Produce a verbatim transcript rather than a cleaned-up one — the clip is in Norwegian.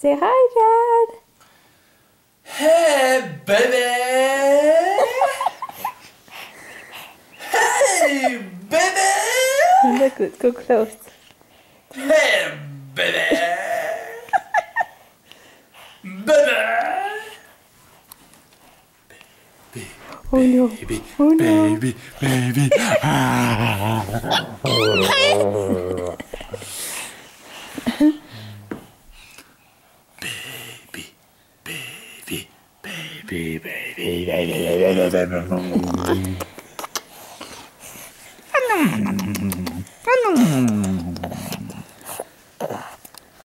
Say hi, Dad. Hey, baby. Hey, baby. Look, let's go close. Hey, baby. Baby. Oh no. Baby, Oh no. baby, baby. Baby, baby, baby, baby, baby, baby, baby.